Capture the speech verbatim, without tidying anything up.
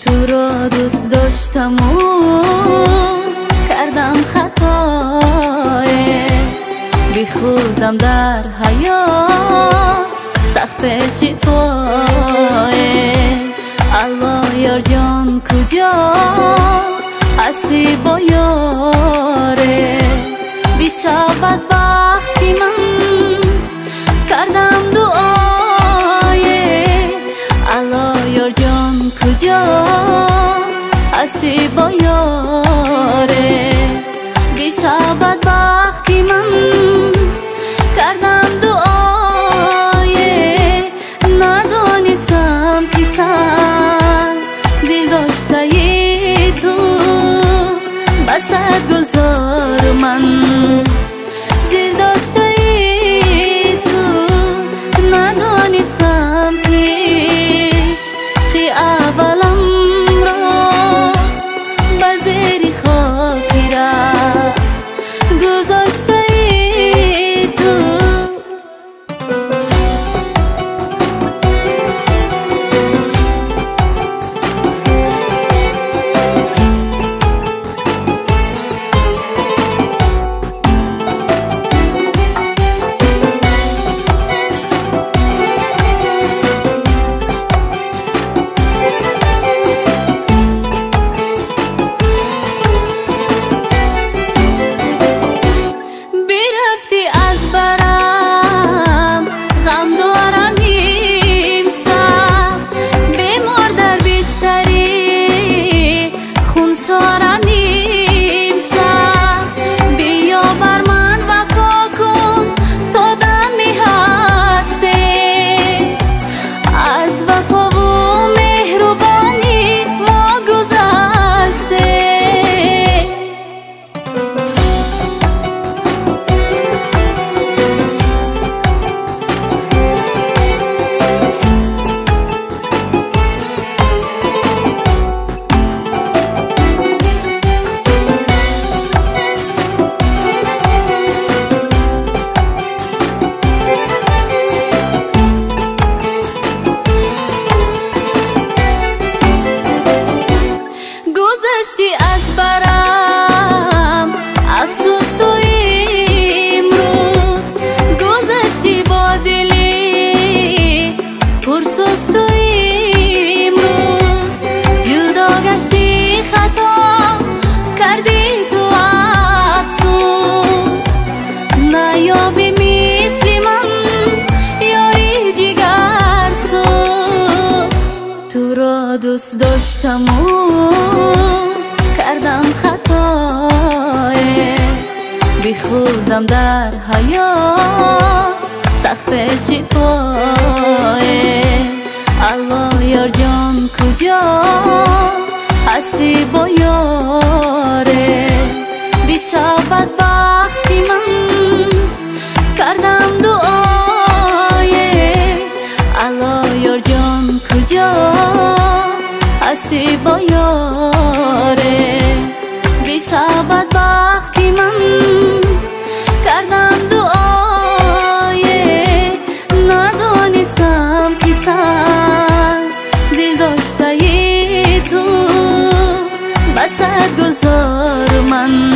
تو را دوست داشتم و کردم خطای بی خودم در حیات سخت پیشی پای الله یار جان کجا هستی با یاره بیشا بدبخت که من کردم دعای الله یار جان کجا هستی با یاره بیشا بدبخت که من کردم دعای ندانستم که سر دل داشته ای تو بسد گذار من دل داشته ای تو ندانستم پیش خی اولم را بزیری خاکی را گذاشته ای تو از برم افسوس تو امروز گذشتی با دلی پرسوز تو امروز جدا گشتی خطا کردی تو افسوس نیابی مثل من یاری جگر سوز تو را دوست داشتم و کردم خطای بی خودم در حیات سخت پیشی پای الله یار جان کجا هستی با یاره بیشا بدبخت که من کردم دعای الله یار جان کجا هستی با یاره بیشا بدبخت که من کردم دعای ندانستم که سر دل داشته ای تو بسد گذار من